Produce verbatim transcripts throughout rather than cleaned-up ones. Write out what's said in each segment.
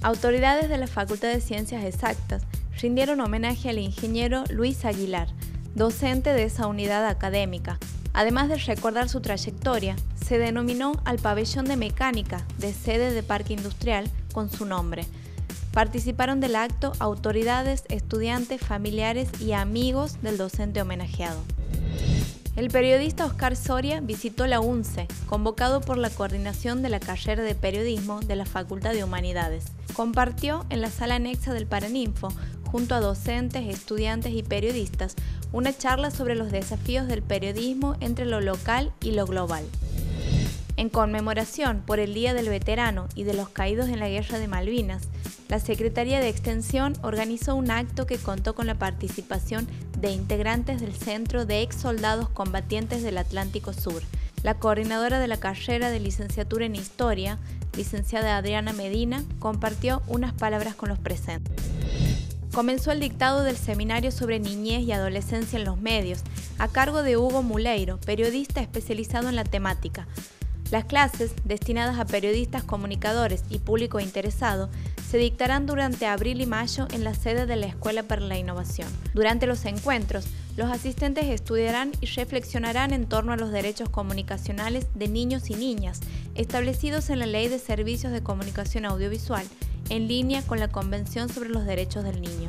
Autoridades de la Facultad de Ciencias Exactas rindieron homenaje al ingeniero Luis Aguilar, docente de esa unidad académica. Además de recordar su trayectoria, se denominó al pabellón de mecánica de sede de Parque Industrial con su nombre. Participaron del acto autoridades, estudiantes, familiares y amigos del docente homenajeado. El periodista Oscar Soria visitó la UNCE, convocado por la coordinación de la carrera de periodismo de la Facultad de Humanidades. Compartió en la sala anexa del Paraninfo, junto a docentes, estudiantes y periodistas, una charla sobre los desafíos del periodismo entre lo local y lo global. En conmemoración por el Día del Veterano y de los Caídos en la Guerra de Malvinas, la Secretaría de Extensión organizó un acto que contó con la participación de integrantes del Centro de Ex Soldados Combatientes del Atlántico Sur. La coordinadora de la carrera de licenciatura en Historia, licenciada Adriana Medina, compartió unas palabras con los presentes. Comenzó el dictado del seminario sobre niñez y adolescencia en los medios, a cargo de Hugo Muleiro, periodista especializado en la temática. Las clases, destinadas a periodistas, comunicadores y público interesado, se dictarán durante abril y mayo en la sede de la Escuela para la Innovación. Durante los encuentros, los asistentes estudiarán y reflexionarán en torno a los derechos comunicacionales de niños y niñas, establecidos en la Ley de Servicios de Comunicación Audiovisual, en línea con la Convención sobre los Derechos del Niño.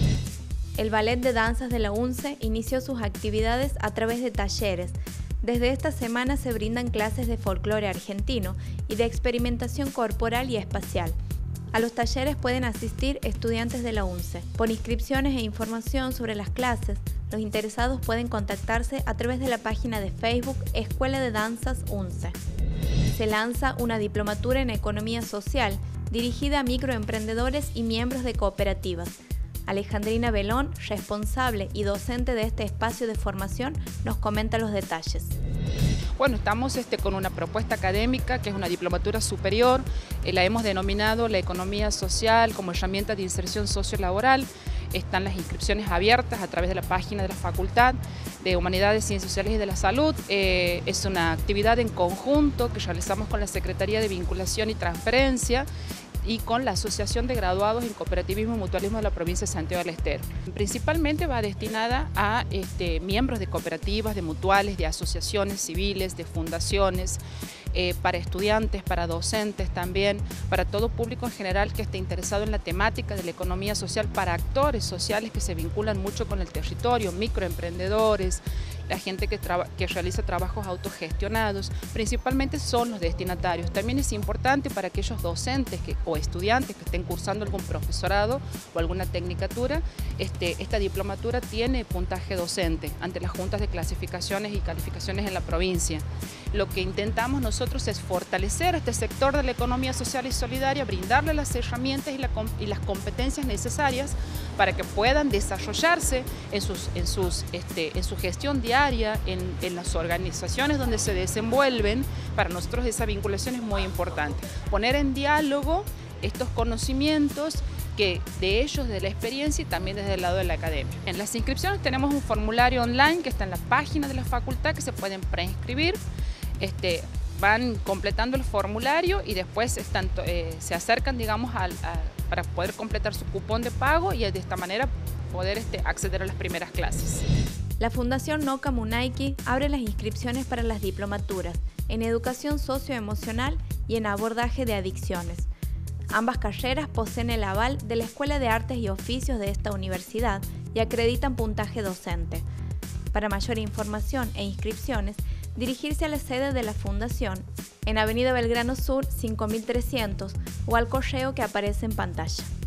El Ballet de Danzas de la UNCE inició sus actividades a través de talleres. Desde esta semana se brindan clases de folclore argentino y de experimentación corporal y espacial. A los talleres pueden asistir estudiantes de la UNCE. Por inscripciones e información sobre las clases, los interesados pueden contactarse a través de la página de Facebook Escuela de Danzas UNCE. Se lanza una diplomatura en Economía Social dirigida a microemprendedores y miembros de cooperativas. Alejandrina Belón, responsable y docente de este espacio de formación, nos comenta los detalles. Bueno, estamos este, con una propuesta académica que es una diplomatura superior, eh, la hemos denominado la economía social como herramienta de inserción sociolaboral. Están las inscripciones abiertas a través de la página de la Facultad de Humanidades, Ciencias Sociales y de la Salud. Eh, es una actividad en conjunto que realizamos con la Secretaría de Vinculación y Transferencia y con la Asociación de Graduados en Cooperativismo y Mutualismo de la provincia de Santiago del Estero. Principalmente va destinada a este, miembros de cooperativas, de mutuales, de asociaciones civiles, de fundaciones, eh, para estudiantes, para docentes también, para todo público en general que esté interesado en la temática de la economía social, para actores sociales que se vinculan mucho con el territorio, microemprendedores, la gente que, que realiza trabajos autogestionados, principalmente son los destinatarios. También es importante para aquellos docentes que, o estudiantes que estén cursando algún profesorado o alguna tecnicatura, este, esta diplomatura tiene puntaje docente ante las juntas de clasificaciones y calificaciones en la provincia. Lo que intentamos nosotros es fortalecer este sector de la economía social y solidaria, brindarle las herramientas y, la, y las competencias necesarias para que puedan desarrollarse en, sus, en, sus, este, en su gestión diaria, en, en las organizaciones donde se desenvuelven. Para nosotros esa vinculación es muy importante. Poner en diálogo estos conocimientos que de ellos, de la experiencia y también desde el lado de la academia. En las inscripciones tenemos un formulario online que está en la página de la facultad que se pueden preinscribir. Este, van completando el formulario y después están, eh, se acercan, digamos, al, a, para poder completar su cupón de pago y de esta manera poder este, acceder a las primeras clases. La Fundación Noca Munaiki abre las inscripciones para las diplomaturas en Educación Socioemocional y en Abordaje de Adicciones. Ambas carreras poseen el aval de la Escuela de Artes y Oficios de esta universidad y acreditan puntaje docente. Para mayor información e inscripciones, dirigirse a la sede de la Fundación en Avenida Belgrano Sur cinco mil trescientos o al correo que aparece en pantalla.